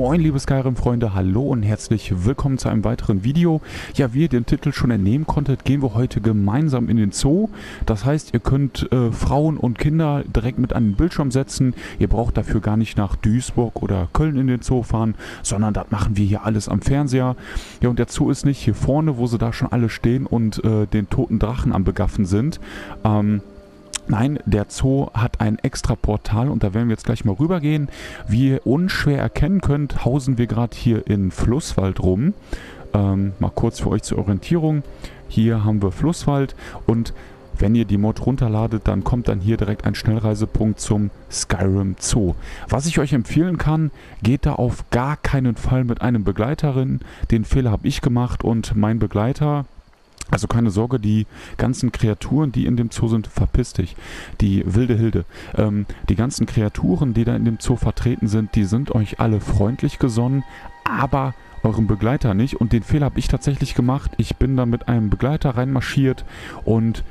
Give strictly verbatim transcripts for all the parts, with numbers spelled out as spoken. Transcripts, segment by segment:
Moin liebe Skyrim-Freunde, hallo und herzlich willkommen zu einem weiteren Video. Ja, wie ihr den Titel schon entnehmen konntet, gehen wir heute gemeinsam in den Zoo. Das heißt, ihr könnt äh, Frauen und Kinder direkt mit an den Bildschirm setzen. Ihr braucht dafür gar nicht nach Duisburg oder Köln in den Zoo fahren, sondern das machen wir hier alles am Fernseher. Ja, und der Zoo ist nicht hier vorne, wo sie da schon alle stehen und äh, den toten Drachen am Begaffen sind. Ähm... Nein, der Zoo hat ein extra Portal und da werden wir jetzt gleich mal rübergehen. Wie ihr unschwer erkennen könnt, hausen wir gerade hier in Flusswald rum. Ähm, mal kurz für euch zur Orientierung. Hier haben wir Flusswald und wenn ihr die Mod runterladet, dann kommt dann hier direkt ein Schnellreisepunkt zum Skyrim Zoo. Was ich euch empfehlen kann, geht da auf gar keinen Fall mit einem Begleiter rein. Den Fehler habe ich gemacht und mein Begleiter... Also keine Sorge, die ganzen Kreaturen, die in dem Zoo sind, verpiss dich. Die wilde Hilde. Ähm, die ganzen Kreaturen, die da in dem Zoo vertreten sind, die sind euch alle freundlich gesonnen, aber eurem Begleiter nicht. Und den Fehler habe ich tatsächlich gemacht. Ich bin da mit einem Begleiter reinmarschiert und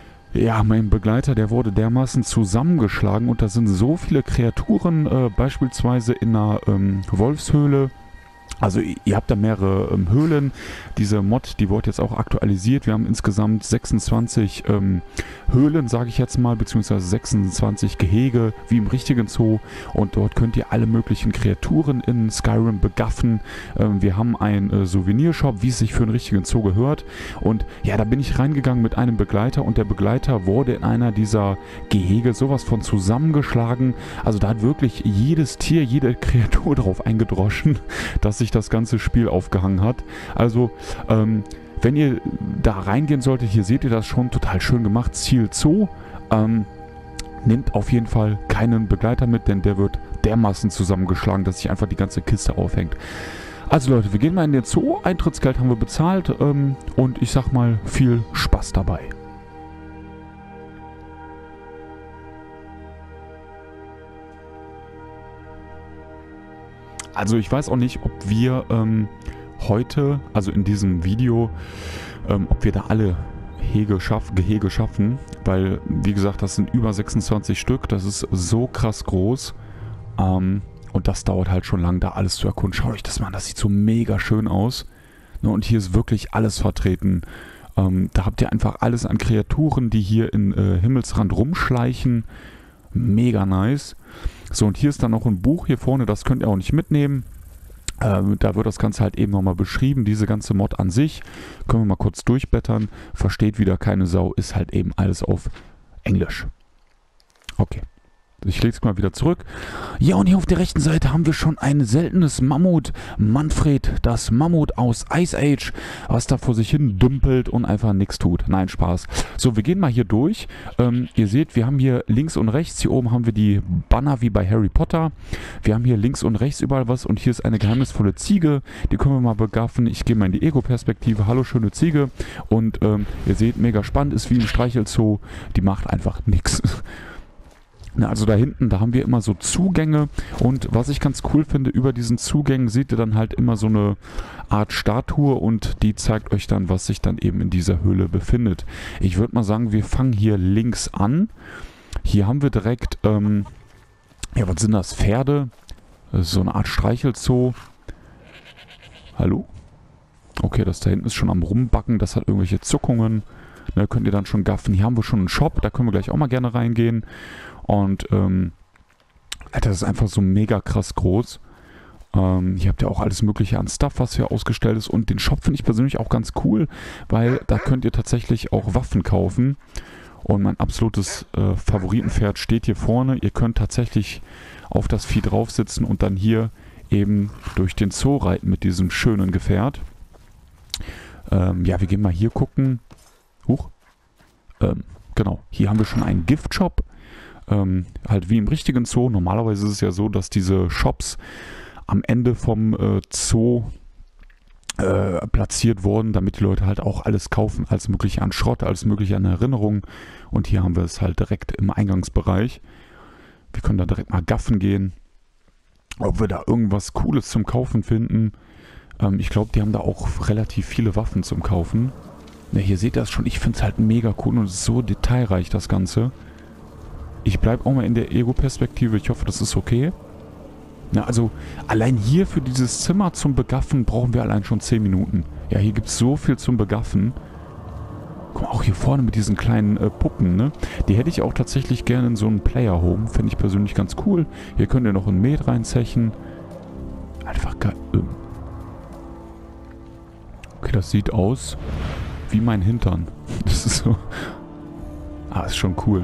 ja, mein Begleiter, der wurde dermaßen zusammengeschlagen und da sind so viele Kreaturen, äh, beispielsweise in einer ähm, Wolfshöhle. Also ihr habt da mehrere ähm, Höhlen. Diese Mod, die wurde jetzt auch aktualisiert. Wir haben insgesamt sechsundzwanzig ähm, Höhlen, sage ich jetzt mal, beziehungsweise sechsundzwanzig Gehege, wie im richtigen Zoo. Und dort könnt ihr alle möglichen Kreaturen in Skyrim begaffen. Ähm, wir haben einen äh, Souvenirshop, wie es sich für einen richtigen Zoo gehört. Und ja, da bin ich reingegangen mit einem Begleiter und der Begleiter wurde in einer dieser Gehege sowas von zusammengeschlagen. Also da hat wirklich jedes Tier, jede Kreatur drauf eingedroschen, dass sich das ganze Spiel aufgehangen hat. Also, ähm, wenn ihr da reingehen solltet, hier seht ihr das schon, total schön gemacht, Ziel Zoo. Ähm, nehmt auf jeden Fall keinen Begleiter mit, denn der wird dermaßen zusammengeschlagen, dass sich einfach die ganze Kiste aufhängt. Also Leute, wir gehen mal in den Zoo, Eintrittsgeld haben wir bezahlt ähm, und ich sag mal, viel Spaß dabei. Also ich weiß auch nicht, ob wir ähm, heute, also in diesem Video, ähm, ob wir da alle Hege schaff, Gehege schaffen, weil, wie gesagt, das sind über sechsundzwanzig Stück, das ist so krass groß ähm, und das dauert halt schon lang, da alles zu erkunden. Schaut euch das mal an, das sieht so mega schön aus. Ne, und hier ist wirklich alles vertreten. Ähm, da habt ihr einfach alles an Kreaturen, die hier in äh, Himmelsrand rumschleichen. Mega nice. So, und hier ist dann noch ein Buch hier vorne, das könnt ihr auch nicht mitnehmen. Ähm, da wird das Ganze halt eben nochmal beschrieben, diese ganze Mod an sich. Können wir mal kurz durchblättern. Versteht wieder keine Sau, ist halt eben alles auf Englisch. Okay. Ich lege es mal wieder zurück. Ja, und hier auf der rechten Seite haben wir schon ein seltenes Mammut. Manfred, das Mammut aus Ice Age, was da vor sich hin dümpelt und einfach nichts tut. Nein, Spaß. So, wir gehen mal hier durch. Ähm, ihr seht, wir haben hier links und rechts, hier oben haben wir die Banner wie bei Harry Potter. Wir haben hier links und rechts überall was und hier ist eine geheimnisvolle Ziege. Die können wir mal begaffen. Ich gehe mal in die Ego-Perspektive. Hallo, schöne Ziege. Und ähm, ihr seht, mega spannend, ist wie im Streichelzoo. Die macht einfach nichts. Na, also da hinten, da haben wir immer so Zugänge und was ich ganz cool finde, über diesen Zugängen seht ihr dann halt immer so eine Art Statue und die zeigt euch dann, was sich dann eben in dieser Höhle befindet. Ich würde mal sagen, wir fangen hier links an. Hier haben wir direkt, ähm, ja, was sind das? Pferde? So eine Art Streichelzoo. Hallo? Okay, das da hinten ist schon am Rumbacken, das hat irgendwelche Zuckungen. Da könnt ihr dann schon gaffen. Hier haben wir schon einen Shop, da können wir gleich auch mal gerne reingehen. Und, ähm, Alter, das ist einfach so mega krass groß. Ähm, hier habt ihr auch alles mögliche an Stuff, was hier ausgestellt ist. Und den Shop finde ich persönlich auch ganz cool, weil da könnt ihr tatsächlich auch Waffen kaufen. Und mein absolutes äh, Favoritenpferd steht hier vorne. Ihr könnt tatsächlich auf das Vieh drauf sitzen und dann hier eben durch den Zoo reiten mit diesem schönen Gefährt. Ähm, ja, wir gehen mal hier gucken. Huch. Ähm, genau, hier haben wir schon einen Giftshop. Ähm, halt wie im richtigen Zoo. Normalerweise ist es ja so, dass diese Shops am Ende vom äh, Zoo äh, platziert wurden, damit die Leute halt auch alles kaufen, alles mögliche an Schrott, alles mögliche an Erinnerungen. Und hier haben wir es halt direkt im Eingangsbereich. Wir können da direkt mal gaffen gehen. Ob wir da irgendwas Cooles zum Kaufen finden. Ähm, ich glaube, die haben da auch relativ viele Waffen zum Kaufen. Ja, hier seht ihr das schon. Ich finde es halt mega cool und so detailreich, das Ganze. Ich bleibe auch mal in der Ego-Perspektive. Ich hoffe, das ist okay. Na, also allein hier für dieses Zimmer zum Begaffen brauchen wir allein schon zehn Minuten. Ja, hier gibt es so viel zum Begaffen. Guck mal, auch hier vorne mit diesen kleinen äh, Puppen, ne? Die hätte ich auch tatsächlich gerne in so einem Player-Home. Fände ich persönlich ganz cool. Hier könnt ihr noch ein Met reinzechen. Einfach geil. Okay, das sieht aus wie mein Hintern. Das ist so... Ah, ist schon cool.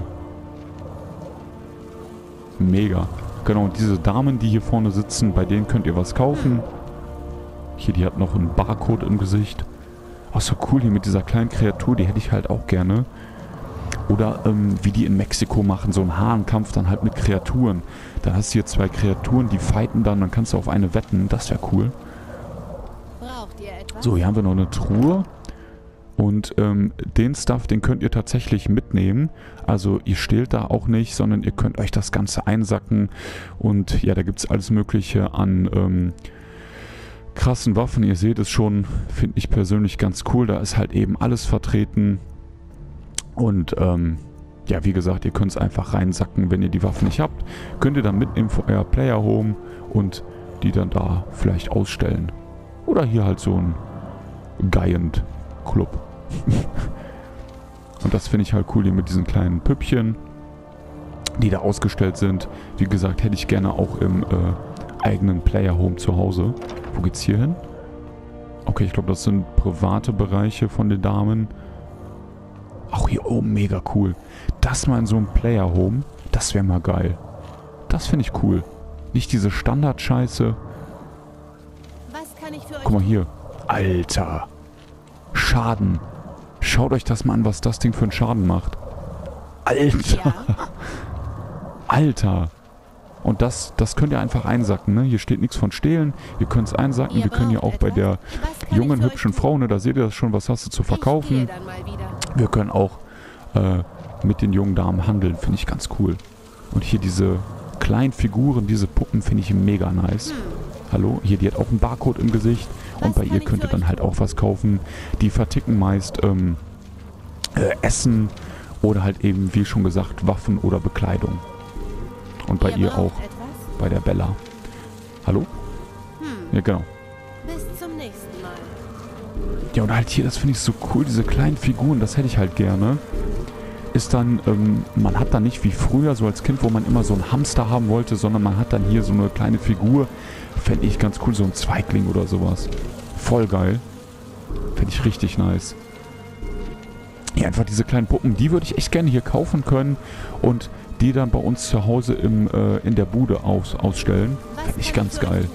Mega. Genau, und diese Damen, die hier vorne sitzen, bei denen könnt ihr was kaufen. Hier, die hat noch einen Barcode im Gesicht. Auch so cool hier mit dieser kleinen Kreatur, die hätte ich halt auch gerne. Oder ähm, wie die in Mexiko machen, so einen Hahnkampf dann halt mit Kreaturen. Da hast du hier zwei Kreaturen, die fighten dann, dann kannst du auf eine wetten. Das wäre cool. So, hier haben wir noch eine Truhe. Und ähm, den Stuff, den könnt ihr tatsächlich mitnehmen. Also ihr stehlt da auch nicht, sondern ihr könnt euch das Ganze einsacken. Und ja, da gibt es alles Mögliche an ähm, krassen Waffen. Ihr seht es schon, finde ich persönlich ganz cool. Da ist halt eben alles vertreten. Und ähm, ja, wie gesagt, ihr könnt es einfach reinsacken, wenn ihr die Waffen nicht habt. Könnt ihr dann mitnehmen für euer Player Home und die dann da vielleicht ausstellen. Oder hier halt so ein Giant Club. Und das finde ich halt cool hier mit diesen kleinen Püppchen, die da ausgestellt sind. Wie gesagt, hätte ich gerne auch im äh, eigenen Player Home zu Hause. Wo geht's hier hin? Okay, ich glaube, das sind private Bereiche von den Damen. Auch hier oben mega cool. Das mal in so einem Player Home, das wäre mal geil. Das finde ich cool. Nicht diese Standard-Scheiße. Guck mal hier. Alter. Schaden. Schaut euch das mal an, was das Ding für einen Schaden macht. Alter. Ja. Alter. Und das, das könnt ihr einfach einsacken, ne? Hier steht nichts von stehlen. Ihr könnt es einsacken. Ihr Wir können hier auch etwas? bei der jungen, hübschen Frau, ne? Da seht ihr das schon, was hast du zu verkaufen. Wir können auch äh, mit den jungen Damen handeln. Finde ich ganz cool. Und hier diese kleinen Figuren, diese Puppen, finde ich mega nice. Hm. Hallo? Hier, die hat auch einen Barcode im Gesicht. Und bei ihr könnt ihr dann halt auch was kaufen. Die verticken meist ähm, äh, Essen oder halt eben, wie schon gesagt, Waffen oder Bekleidung. Und bei ihr auch, bei der Bella. Hallo? Hm. Ja, genau. Bis zum nächsten Mal. Ja, und halt hier, das finde ich so cool, diese kleinen Figuren, das hätte ich halt gerne. Ist dann, ähm, man hat dann nicht wie früher, so als Kind, wo man immer so einen Hamster haben wollte, sondern man hat dann hier so eine kleine Figur. Fände ich ganz cool, so ein Zweigling oder sowas. Voll geil. Fände ich richtig nice. Ja, einfach diese kleinen Puppen, die würde ich echt gerne hier kaufen können und die dann bei uns zu Hause im, äh, in der Bude aus, ausstellen. Fände ich ganz geil.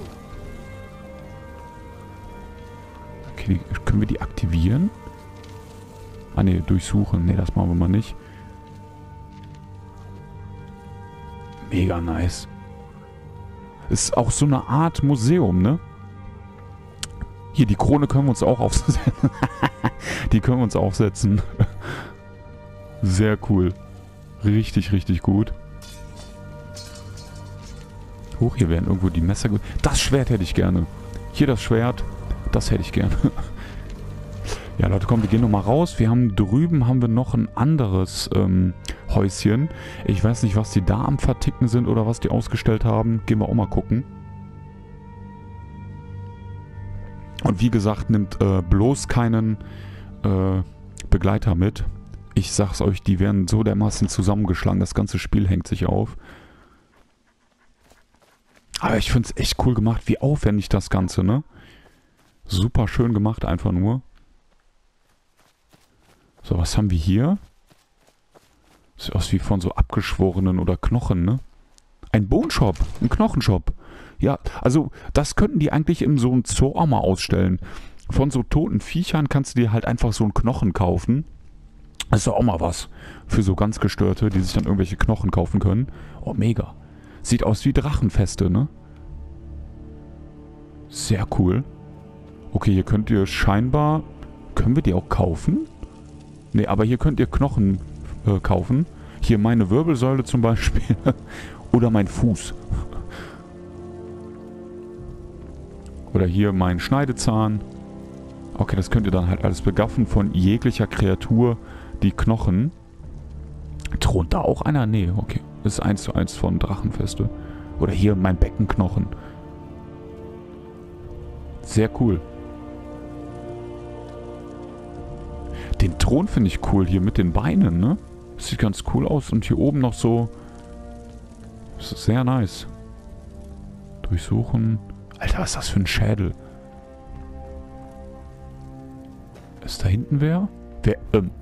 Okay, die, können wir die aktivieren? Ah ne, durchsuchen. Ne, das machen wir mal nicht. Mega nice. Ist auch so eine Art Museum, ne? Hier, die Krone können wir uns auch aufsetzen. Die können wir uns aufsetzen. Sehr cool. Richtig, richtig gut. Hoch, hier werden irgendwo die Messer... Das Schwert hätte ich gerne. Hier das Schwert. Das hätte ich gerne. Ja, Leute, komm, wir gehen nochmal raus. Wir haben drüben haben wir noch ein anderes ähm, Häuschen. Ich weiß nicht, was die da am Verticken sind oder was die ausgestellt haben. Gehen wir auch mal gucken. Und wie gesagt, nimmt äh, bloß keinen äh, Begleiter mit. Ich sag's euch, die werden so dermaßen zusammengeschlagen. Das ganze Spiel hängt sich auf. Aber ich find's echt cool gemacht. Wie aufwendig das Ganze, ne? Super schön gemacht, einfach nur. So, was haben wir hier? Sieht aus wie von so abgeschworenen oder Knochen, ne? Ein Bone-Shop, ein Knochenshop. Ja, also das könnten die eigentlich in so einem Zoo auch mal ausstellen. Von so toten Viechern kannst du dir halt einfach so einen Knochen kaufen. Das ist doch auch mal was für so ganz Gestörte, die sich dann irgendwelche Knochen kaufen können. Oh, mega. Sieht aus wie Drachenfeste, ne? Sehr cool. Okay, hier könnt ihr scheinbar... Können wir die auch kaufen? Ne, aber hier könnt ihr Knochen äh, kaufen. Hier meine Wirbelsäule zum Beispiel. Oder mein Fuß. Oder hier mein Schneidezahn. Okay, das könnt ihr dann halt alles begaffen von jeglicher Kreatur. Die Knochen. Thront da auch einer? Nee, okay. Das ist eins zu eins von Drachenfeste. Oder hier mein Beckenknochen. Sehr cool. Den Thron finde ich cool hier mit den Beinen, ne? Sieht ganz cool aus. Und hier oben noch so... Das ist sehr nice. Durchsuchen. Alter, was ist das für ein Schädel? Ist da hinten wer? Wer? Ähm.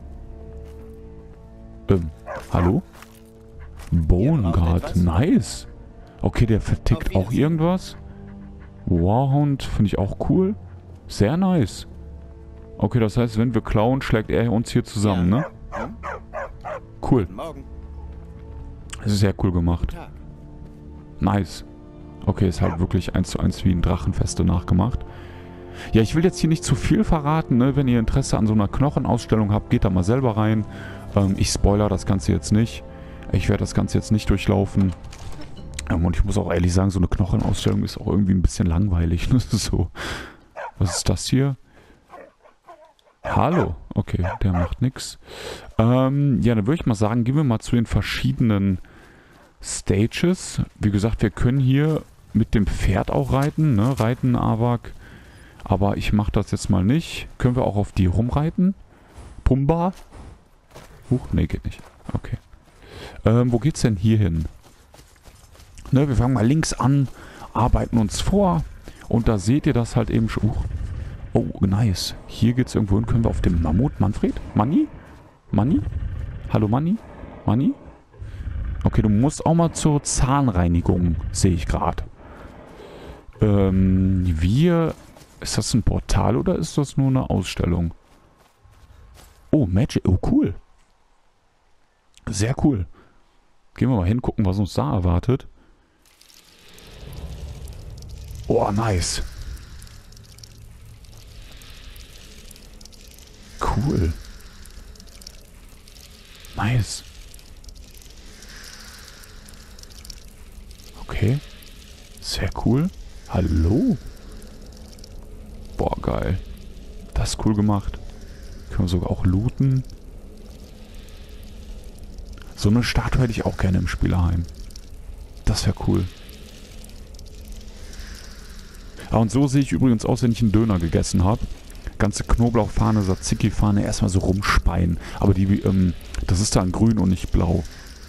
Ähm. Hallo? Bone Guard. Nice. Okay, der vertickt auch irgendwas. Warhound finde ich auch cool. Sehr nice. Okay, das heißt, wenn wir klauen, schlägt er uns hier zusammen, ne? Cool. Das ist sehr cool gemacht. Nice. Okay, ist halt wirklich eins zu eins wie ein Drachenfeste nachgemacht. Ja, ich will jetzt hier nicht zu viel verraten, ne? Wenn ihr Interesse an so einer Knochenausstellung habt, geht da mal selber rein. Ähm, ich spoilere das Ganze jetzt nicht. Ich werde das Ganze jetzt nicht durchlaufen. Ähm, und ich muss auch ehrlich sagen, so eine Knochenausstellung ist auch irgendwie ein bisschen langweilig. Ne? So. Was ist das hier? Hallo. Okay, der macht nichts. Ähm, ja, dann würde ich mal sagen, gehen wir mal zu den verschiedenen Stages. Wie gesagt, wir können hier mit dem Pferd auch reiten, ne? Reiten Avak. Aber ich mache das jetzt mal nicht. Können wir auch auf die rumreiten? Pumba? Huch, nee, geht nicht. Okay. Ähm, wo geht's denn hier hin? Ne, wir fangen mal links an, arbeiten uns vor. Und da seht ihr das halt eben schon. Uh, oh, nice. Hier geht's irgendwo hin. Können wir auf dem Mammut? Manfred? Manni? Manni? Hallo Manni? Manni? Okay, du musst auch mal zur Zahnreinigung, sehe ich gerade. Ähm, wir... Ist das ein Portal oder ist das nur eine Ausstellung? Oh, Magic. Oh, cool. Sehr cool. Gehen wir mal hin, gucken, was uns da erwartet. Oh, nice. Cool. Nice. Okay. Sehr cool. Hallo. Boah, geil. Das ist cool gemacht. Können wir sogar auch looten. So eine Statue hätte ich auch gerne im Spielerheim. Das wäre cool. Ah, und so sehe ich übrigens aus, wenn ich einen Döner gegessen habe. Ganze Knoblauchfahne, Tzatziki-Fahne, erstmal so rumspeien. Aber die, ähm, das ist dann grün und nicht blau.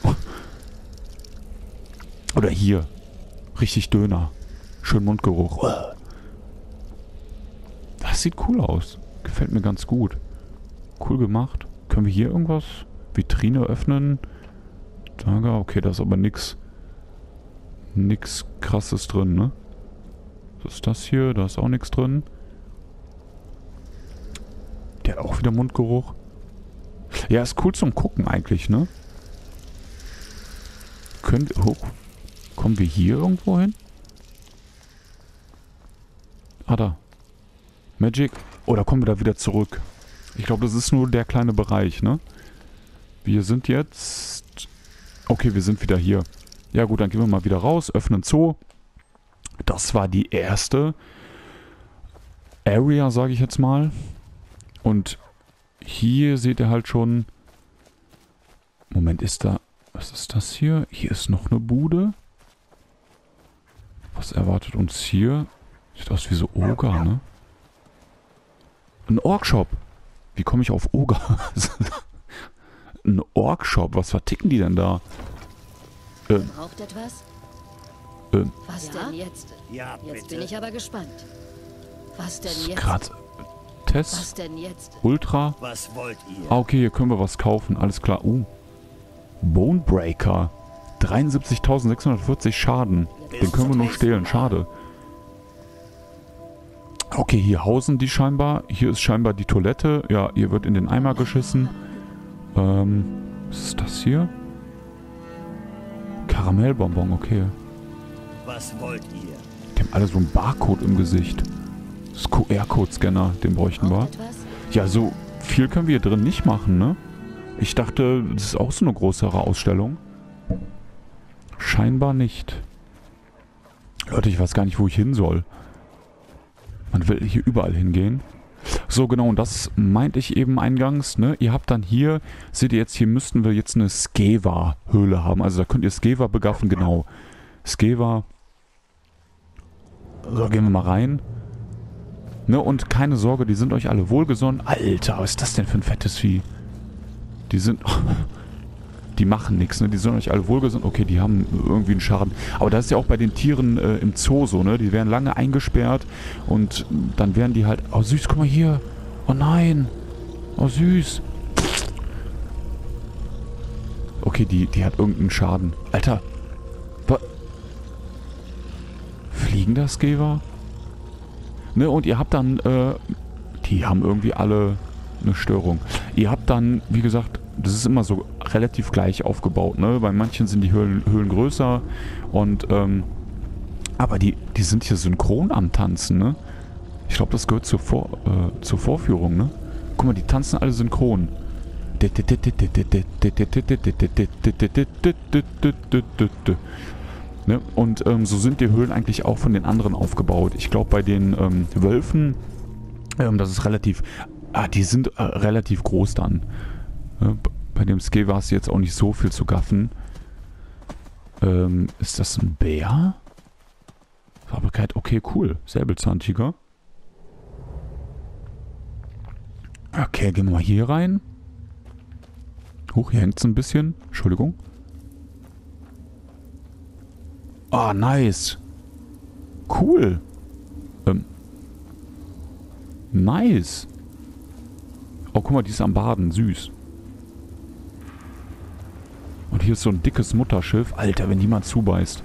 Oder hier. Richtig Döner. Schön Mundgeruch. Das sieht cool aus. Gefällt mir ganz gut. Cool gemacht. Können wir hier irgendwas? Vitrine öffnen? Lager, okay, da ist aber nix. Nix krasses drin, ne? Was ist das hier? Da ist auch nichts drin. Der hat auch wieder Mundgeruch. Ja, ist cool zum Gucken eigentlich, ne? Können wir... Oh, kommen wir hier irgendwo hin? Ah, da. Magic. Oh, da kommen wir da wieder zurück. Ich glaube, das ist nur der kleine Bereich, ne? Wir sind jetzt... Okay, wir sind wieder hier. Ja gut, dann gehen wir mal wieder raus, öffnen Zoo. Das war die erste Area, sage ich jetzt mal. Und hier seht ihr halt schon... Moment, ist da... Was ist das hier? Hier ist noch eine Bude. Was erwartet uns hier? Sieht aus wie so Oger, ne? Ein Orkshop. Wie komme ich auf Oger? Ein Orkshop. Was verticken die denn da? Äh, Braucht etwas? Äh, Was ja? denn jetzt? Ja, bitte. Jetzt bin ich aber gespannt. Was denn jetzt? Grad Test. Was denn jetzt? Ultra. Was wollt ihr? Ah, okay, hier können wir was kaufen. Alles klar. Uh. Bonebreaker. dreiundsiebzigtausendsechshundertvierzig Schaden. Den können wir nur stehlen. Schade. Okay, hier hausen die scheinbar. Hier ist scheinbar die Toilette. Ja, hier wird in den Eimer geschissen. Ähm, was ist das hier? Karamellbonbon, okay. Was wollt ihr? Die haben alle so einen Barcode im Gesicht. Das ist Q R-Code-Scanner, den bräuchten wir. Ja, so viel können wir hier drin nicht machen, ne? Ich dachte, das ist auch so eine größere Ausstellung. Scheinbar nicht. Leute, ich weiß gar nicht, wo ich hin soll. Man will hier überall hingehen. So, genau, und das meinte ich eben eingangs, ne? Ihr habt dann hier, seht ihr jetzt, hier müssten wir jetzt eine Skeva-Höhle haben. Also da könnt ihr Skeva begaffen, genau. Skeva. So, gehen wir mal rein. Ne, und keine Sorge, die sind euch alle wohlgesonnen. Alter, was ist das denn für ein fettes Vieh? Die sind... Die machen nichts, ne? Die sind euch alle wohlgesonnen. Okay, die haben irgendwie einen Schaden. Aber das ist ja auch bei den Tieren äh, im Zoo so, ne? Die werden lange eingesperrt und dann werden die halt... Oh, süß, guck mal hier. Oh nein. Oh, süß. Okay, die, die hat irgendeinen Schaden. Alter. Fliegender Skeva? Ne, und ihr habt dann... Äh, die haben irgendwie alle eine Störung. Ihr habt dann, wie gesagt... Das ist immer so relativ gleich aufgebaut, ne? Bei manchen sind die Höhlen, Höhlen größer und, ähm, aber die, die sind hier synchron am Tanzen, ne? Ich glaube, das gehört zur, Vor, äh, zur Vorführung, ne? Guck mal, die tanzen alle synchron. Ne? Und ähm, so sind die Höhlen eigentlich auch von den anderen aufgebaut. Ich glaube, bei den ähm, Wölfen, ähm, das ist relativ, ah, die sind äh, relativ groß dann. Bei dem Skeva hast du jetzt auch nicht so viel zu gaffen. Ähm, ist das ein Bär? Farbigkeit, okay, cool. Säbelzahntiger. Okay, gehen wir mal hier rein. Huch, hier hängt es ein bisschen. Entschuldigung. Ah, nice. Cool. Ähm. Nice. Oh, guck mal, die ist am Baden. Süß. Und hier ist so ein dickes Mutterschiff. Alter, wenn die mal zubeißt.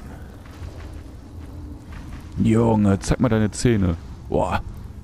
Junge, zeig mal deine Zähne. Boah.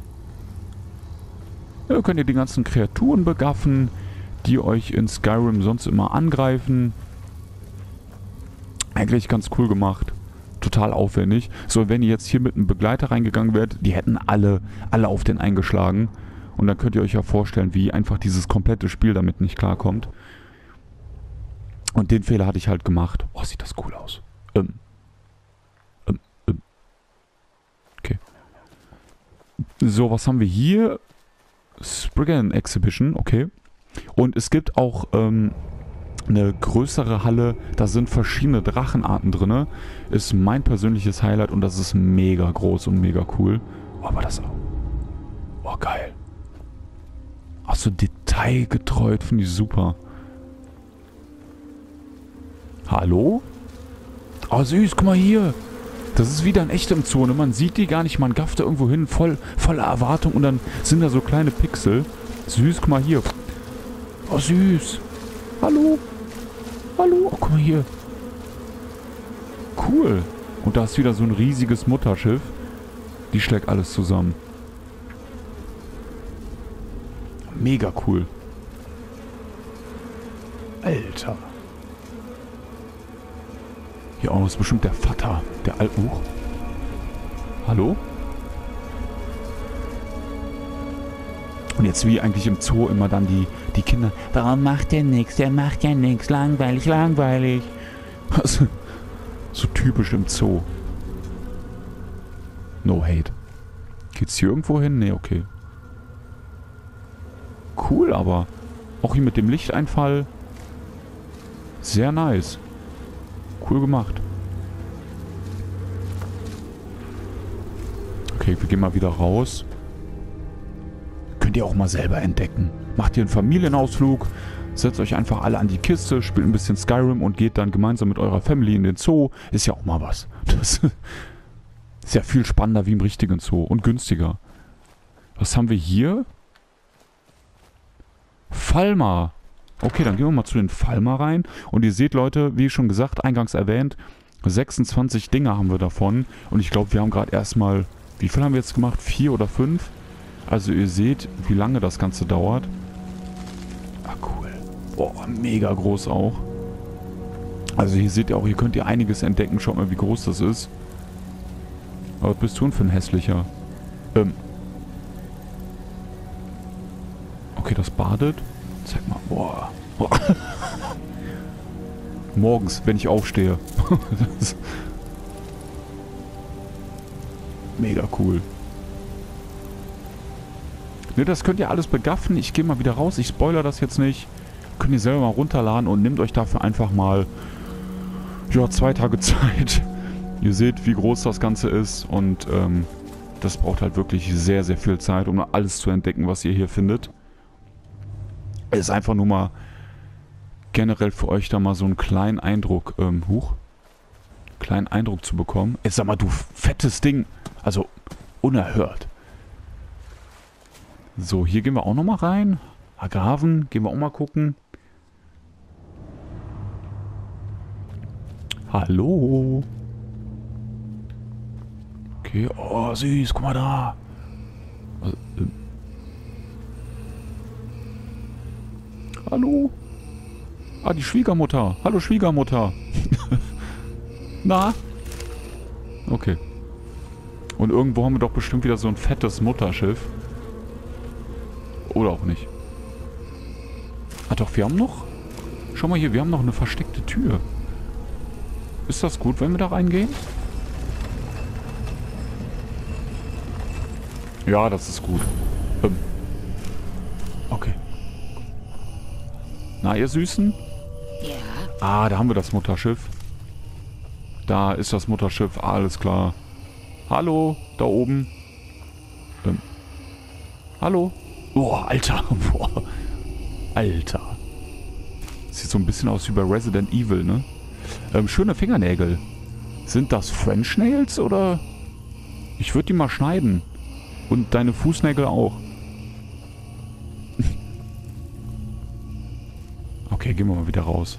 Ja, könnt ihr die ganzen Kreaturen begaffen, die euch in Skyrim sonst immer angreifen. Eigentlich ganz cool gemacht. Total aufwendig. So, wenn ihr jetzt hier mit einem Begleiter reingegangen wärt, die hätten alle, alle auf den eingeschlagen. Und dann könnt ihr euch ja vorstellen, wie einfach dieses komplette Spiel damit nicht klarkommt. Und den Fehler hatte ich halt gemacht. Oh, sieht das cool aus. Ähm. Ähm. ähm. Okay. So, was haben wir hier? Spriggan Exhibition, okay. Und es gibt auch ähm, eine größere Halle. Da sind verschiedene Drachenarten drin. Ist mein persönliches Highlight und das ist mega groß und mega cool. Oh, aber das auch. Oh, geil. Auch so detailgetreu, finde ich super. Hallo? Oh, süß, guck mal hier. Das ist wieder ein echtem Zoo, ne? Man sieht die gar nicht, man gafft da irgendwo hin, voll, voller Erwartung und dann sind da so kleine Pixel. Süß, guck mal hier. Oh, süß. Hallo? Hallo? Oh, guck mal hier. Cool. Und da ist wieder so ein riesiges Mutterschiff. Die schlägt alles zusammen. Mega cool. Alter. Hier auch ist bestimmt der Vater, der Altbuch. Hallo? Und jetzt wie eigentlich im Zoo immer dann die, die Kinder. Warum macht der nichts? Der macht ja nichts. Langweilig, langweilig. Also, so typisch im Zoo. No hate. Geht's hier irgendwo hin? Nee, okay. Cool, aber auch hier mit dem Lichteinfall. Sehr nice. Cool gemacht. Okay, wir gehen mal wieder raus. Könnt ihr auch mal selber entdecken. Macht ihr einen Familienausflug, setzt euch einfach alle an die Kiste, spielt ein bisschen Skyrim und geht dann gemeinsam mit eurer Family in den Zoo. Ist ja auch mal was. Das ist ja viel spannender wie im richtigen Zoo und günstiger. Was haben wir hier? Falmer. Okay, dann gehen wir mal zu den Falmer rein. Und ihr seht, Leute, wie schon gesagt, eingangs erwähnt, sechsundzwanzig Dinge haben wir davon. Und ich glaube, wir haben gerade erstmal, wie viel haben wir jetzt gemacht? Vier oder fünf? Also ihr seht, wie lange das Ganze dauert. Ah, cool. Boah, mega groß auch. Also hier seht ihr auch, hier könnt ihr einiges entdecken. Schaut mal, wie groß das ist. Aber was bist du denn für ein hässlicher? Ähm. Okay, das badet. Zeig mal. Boah. Boah. Morgens, wenn ich aufstehe. Das ist mega cool. Ne, das könnt ihr alles begaffen. Ich gehe mal wieder raus. Ich spoilere das jetzt nicht. Könnt ihr selber mal runterladen und nehmt euch dafür einfach mal ja, zwei Tage Zeit. Ihr seht, wie groß das Ganze ist und ähm, das braucht halt wirklich sehr, sehr viel Zeit, um alles zu entdecken, was ihr hier findet. Es ist einfach nur mal generell für euch da mal so einen kleinen Eindruck, ähm, huch, kleinen Eindruck zu bekommen. Jetzt sag mal, du fettes Ding. Also, unerhört. So, hier gehen wir auch nochmal rein. Agaven, gehen wir auch mal gucken. Hallo. Okay, oh süß, guck mal da. Also, ähm. Hallo. Ah, die Schwiegermutter. Hallo Schwiegermutter. Na? Okay. Und irgendwo haben wir doch bestimmt wieder so ein fettes Mutterschiff. Oder auch nicht. Ah doch, wir haben noch... Schau mal hier, wir haben noch eine versteckte Tür. Ist das gut, wenn wir da reingehen? Ja, das ist gut. Ähm. Okay. Na, ihr Süßen? Ja. Ah, da haben wir das Mutterschiff. Da ist das Mutterschiff, alles klar. Hallo, da oben. Ähm. Hallo? Oh, Alter. Boah. Alter. Sieht so ein bisschen aus wie bei Resident Evil, ne? Ähm, schöne Fingernägel. Sind das French Nails oder? Ich würde die mal schneiden. Und deine Fußnägel auch. Okay, gehen wir mal wieder raus.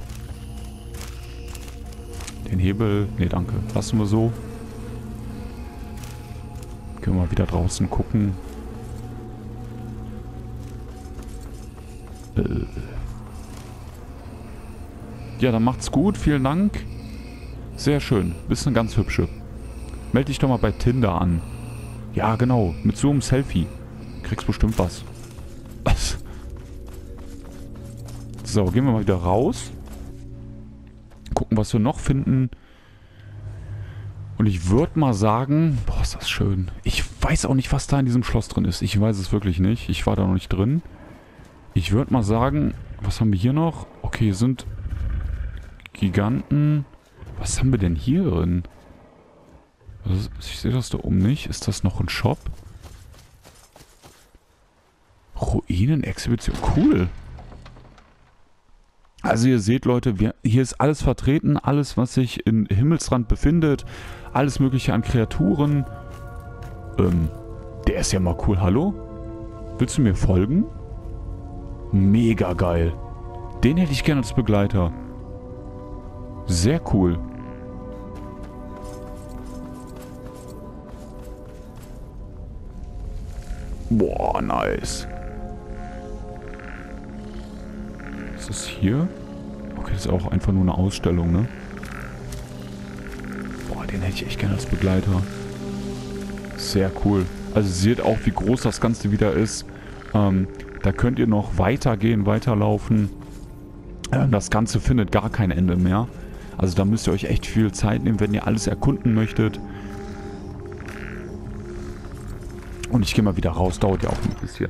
Den Hebel... Ne, danke. Lassen wir so. Können wir mal wieder draußen gucken. Äh. Ja, dann macht's gut. Vielen Dank. Sehr schön. Bist eine ganz hübsche. Meld dich doch mal bei Tinder an. Ja, genau. Mit so einem Selfie. Kriegst bestimmt was. Was? So, gehen wir mal wieder raus. Gucken, was wir noch finden. Und ich würde mal sagen... Boah, ist das schön. Ich weiß auch nicht, was da in diesem Schloss drin ist. Ich weiß es wirklich nicht. Ich war da noch nicht drin. Ich würde mal sagen... Was haben wir hier noch? Okay, hier sind... Giganten. Was haben wir denn hier drin? Also, ich sehe das da oben nicht. Ist das noch ein Shop? Ruinen-Exhibition. Cool. Also ihr seht, Leute, wir, hier ist alles vertreten. Alles, was sich in Himmelsrand befindet. Alles mögliche an Kreaturen. Ähm, der ist ja mal cool. Hallo? Willst du mir folgen? Mega geil. Den hätte ich gerne als Begleiter. Sehr cool. Boah, nice. Was ist hier? Okay, das ist auch einfach nur eine Ausstellung, ne? Boah, den hätte ich echt gerne als Begleiter. Sehr cool. Also ihr seht auch, wie groß das Ganze wieder ist. Ähm, da könnt ihr noch weitergehen, weiterlaufen. Ähm, das Ganze findet gar kein Ende mehr. Also da müsst ihr euch echt viel Zeit nehmen, wenn ihr alles erkunden möchtet. Und ich gehe mal wieder raus, dauert ja auch ein bisschen.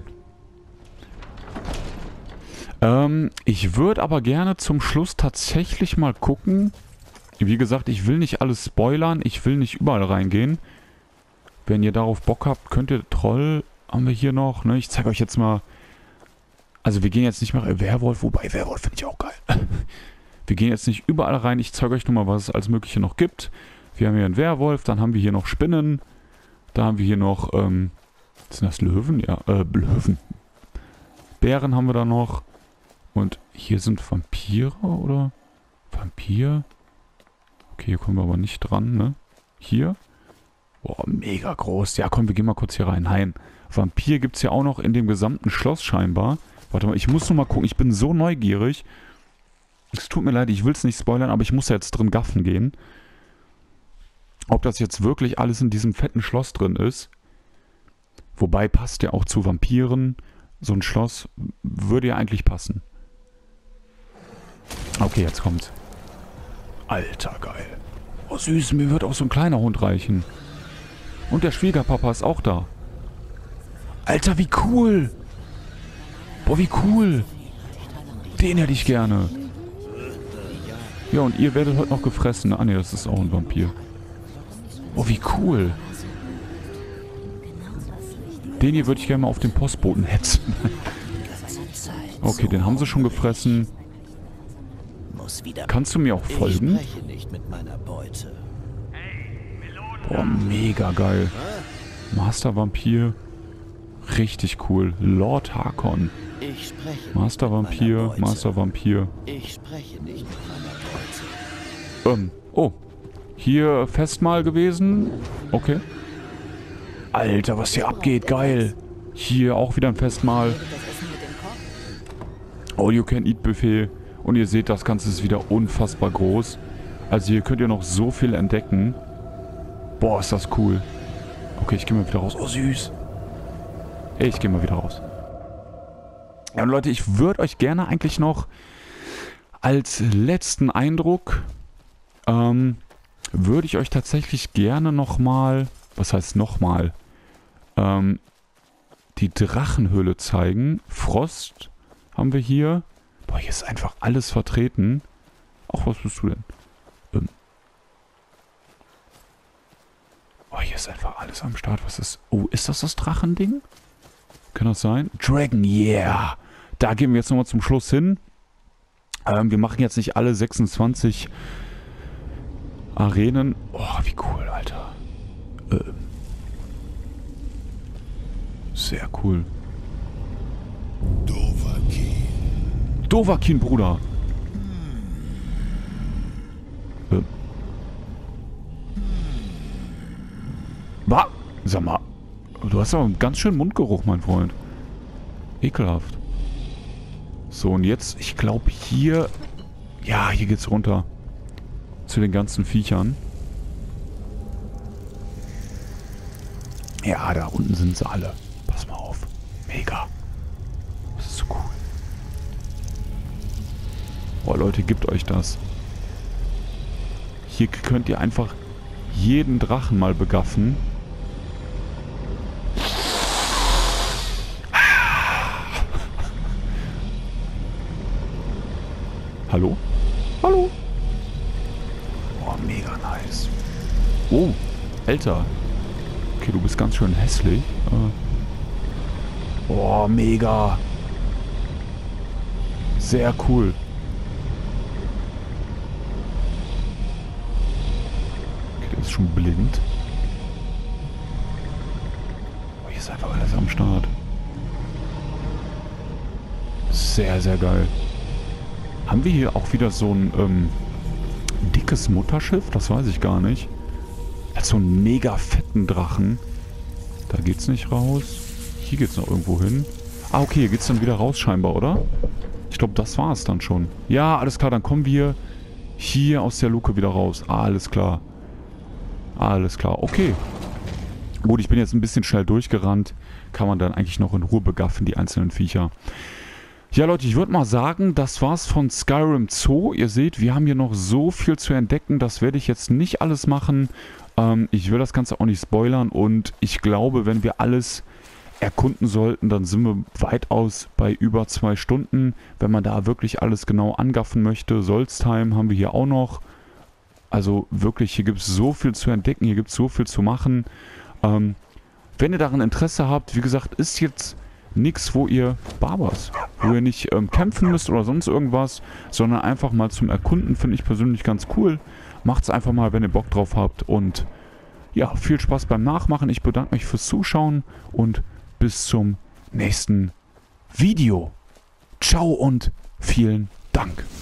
Ähm, ich würde aber gerne zum Schluss tatsächlich mal gucken. Wie gesagt, ich will nicht alles spoilern, ich will nicht überall reingehen. Wenn ihr darauf Bock habt, könnt ihr Troll, haben wir hier noch, ne? Ich zeige euch jetzt mal. Also wir gehen jetzt nicht mal Werwolf, wobei Werwolf finde ich auch geil. Wir gehen jetzt nicht überall rein, ich zeige euch nur mal, was es als Mögliche noch gibt. Wir haben hier einen Werwolf, dann haben wir hier noch Spinnen. Da haben wir hier noch, ähm, sind das Löwen? Ja, äh, Löwen. Bären haben wir da noch. Und hier sind Vampire, oder? Vampir? Okay, hier kommen wir aber nicht dran, ne? Hier? Boah, mega groß. Ja, komm, wir gehen mal kurz hier rein. Nein. Vampir gibt es ja auch noch in dem gesamten Schloss scheinbar. Warte mal, ich muss nur mal gucken. Ich bin so neugierig. Es tut mir leid, ich will es nicht spoilern, aber ich muss ja jetzt drin gaffen gehen. Ob das jetzt wirklich alles in diesem fetten Schloss drin ist. Wobei passt ja auch zu Vampiren. So ein Schloss würde ja eigentlich passen. Okay, jetzt kommt's. Alter, geil. Oh süß, mir wird auch so ein kleiner Hund reichen. Und der Schwiegerpapa ist auch da. Alter, wie cool. Boah, wie cool. Den hätte ich gerne. Ja, und ihr werdet heute noch gefressen. Ah ne, das ist auch ein Vampir. Oh, wie cool. Den hier würde ich gerne mal auf den Postboten hetzen. Okay, den haben sie schon gefressen. Kannst du mir auch folgen? Boah, mega geil. Master Vampir. Richtig cool. Lord Harkon. Master Vampir, Master Vampir. Ähm, oh. Hier Festmahl gewesen. Okay. Alter, was hier abgeht. Geil. Hier auch wieder ein Festmahl. All-You-Can-Eat-Buffet. Und ihr seht, das Ganze ist wieder unfassbar groß. Also hier könnt ihr noch so viel entdecken. Boah, ist das cool. Okay, ich gehe mal wieder raus. Oh, süß. Hey, ich gehe mal wieder raus. Ja, und Leute, ich würde euch gerne eigentlich noch als letzten Eindruck ähm, würde ich euch tatsächlich gerne nochmal, was heißt nochmal, ähm, die Drachenhöhle zeigen. Frost haben wir hier. Boah, hier ist einfach alles vertreten. Ach, was bist du denn? Ähm. Oh, hier ist einfach alles am Start. Was ist... Oh, ist das das Drachending? Kann das sein? Dragon, yeah! Da gehen wir jetzt nochmal zum Schluss hin. Ähm, wir machen jetzt nicht alle sechsundzwanzig Arenen. Oh, wie cool, Alter. Ähm. Sehr cool. Dovahkiin. Dovahkiin, Bruder. Ähm. Was? Sag mal. Du hast aber einen ganz schönen Mundgeruch, mein Freund. Ekelhaft. So, und jetzt, ich glaube hier... Ja, hier geht's runter. Zu den ganzen Viechern. Ja, da unten sind sie alle. Pass mal auf. Mega. Das ist so cool. Boah, Leute, gebt euch das. Hier könnt ihr einfach jeden Drachen mal begaffen. Hallo? Hallo? Oh, mega nice. Oh, Alter. Okay, du bist ganz schön hässlich. Äh. Oh, mega. Sehr cool. Okay, der ist schon blind. Oh, hier ist einfach alles am Start. Sehr, sehr geil. Haben wir hier auch wieder so ein ähm, dickes Mutterschiff? Das weiß ich gar nicht. Hat so einen mega fetten Drachen. Da geht's nicht raus. Hier geht's noch irgendwo hin. Ah, okay, hier geht's dann wieder raus scheinbar, oder? Ich glaube, das war es dann schon. Ja, alles klar, dann kommen wir hier aus der Luke wieder raus. Ah, alles klar. Alles klar, okay. Gut, ich bin jetzt ein bisschen schnell durchgerannt. Kann man dann eigentlich noch in Ruhe begaffen, die einzelnen Viecher. Ja, Leute, ich würde mal sagen, das war's von Skyrim Zoo. Ihr seht, wir haben hier noch so viel zu entdecken. Das werde ich jetzt nicht alles machen. Ähm, ich will das Ganze auch nicht spoilern. Und ich glaube, wenn wir alles erkunden sollten, dann sind wir weitaus bei über zwei Stunden. Wenn man da wirklich alles genau angaffen möchte. Solstheim haben wir hier auch noch. Also wirklich, hier gibt es so viel zu entdecken. Hier gibt es so viel zu machen. Ähm, wenn ihr daran Interesse habt, wie gesagt, ist jetzt... Nix, wo ihr Barbers, wo ihr nicht ähm, kämpfen müsst oder sonst irgendwas, sondern einfach mal zum Erkunden, finde ich persönlich ganz cool. Macht's einfach mal, wenn ihr Bock drauf habt und ja, viel Spaß beim Nachmachen. Ich bedanke mich fürs Zuschauen und bis zum nächsten Video. Ciao und vielen Dank.